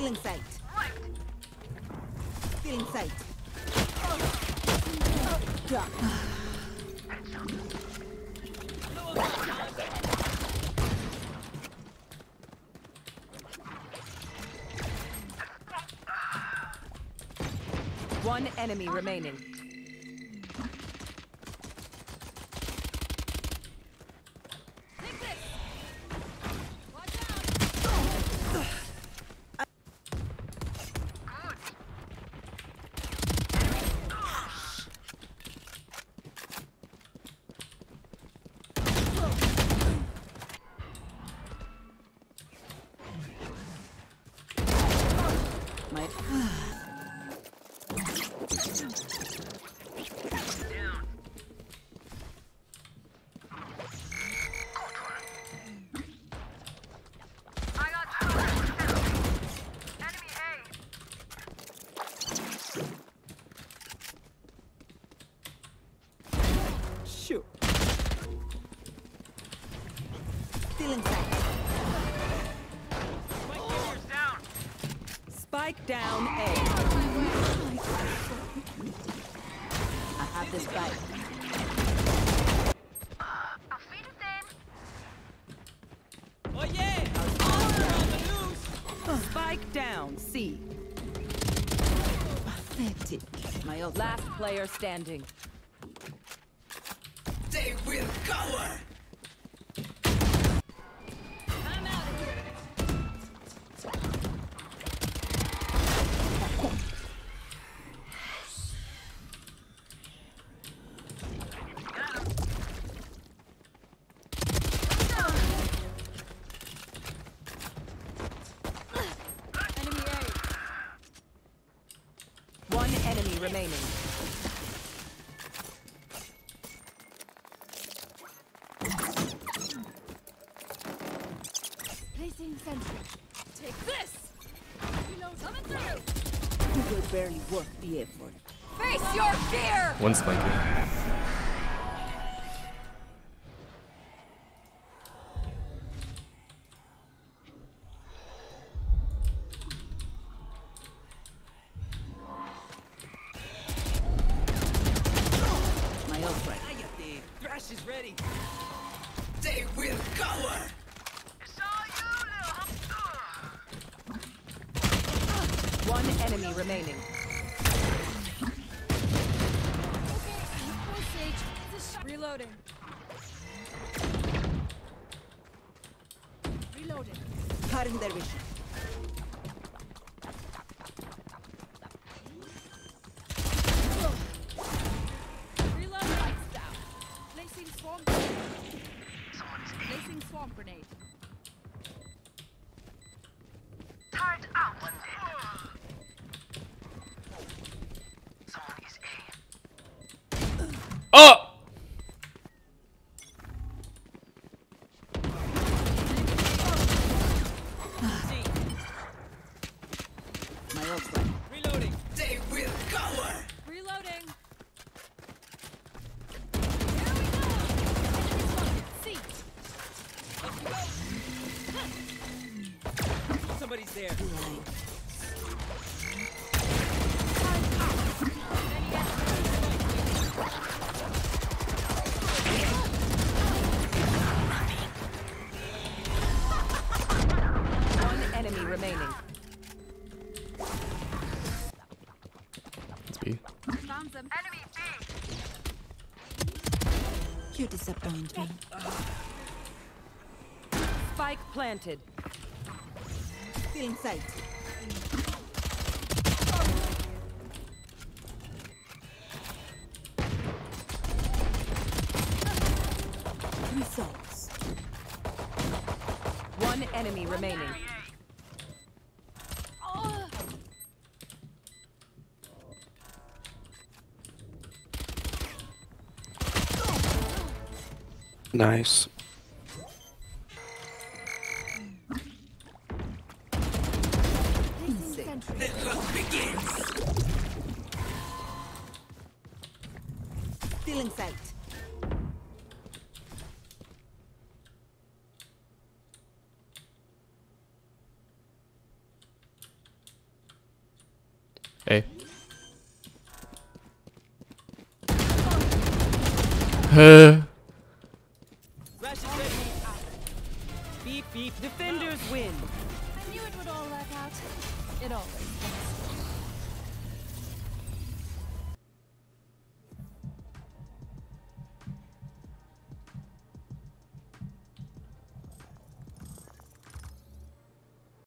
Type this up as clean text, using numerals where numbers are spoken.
Feeling sight. Feeling sight. One enemy remaining. My shoot. Feeling sight. Spike down A. I have this bite. Oh yeah! Spike down C. Pathetic. My ult. Last player standing. They will cower! One enemy remaining. Placing sentry. Take this! Reload coming through! You were barely worth the effort. Face your fear! One spiker. My ult right. Cállate. Thrash is ready. They will cower! One enemy remaining. Reloading. Reloading. Cutting their vision. Reload lights down. Placing swamp grenade. Placing swamp grenade. Turret out! Someone is A. Oh! My ult right. Reloading. They will cower! Reloading. Here we go. See. Somebody's there. One enemy remaining. It's B. Found them. Enemy B. You disappoint me. Spike planted. Feeling sight. Results. One enemy remaining. Oh. Nice. Placing sentry. The hunt begins! Feeling sight. A. Flash is ready. Beep beep. Defenders win. I knew it would all work out. It always does.